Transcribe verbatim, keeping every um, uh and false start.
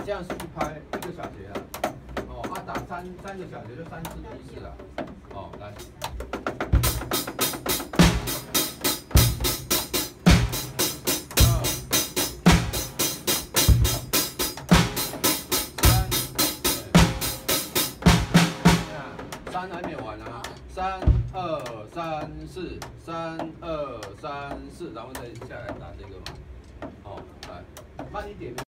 这样是去拍一个小节啊。哦，啊打三三个小节就三次的意思啦。哦，来。 三还没有完啊，三二三四，三二三四，然后再下来打这个嘛。哦，来，慢一点。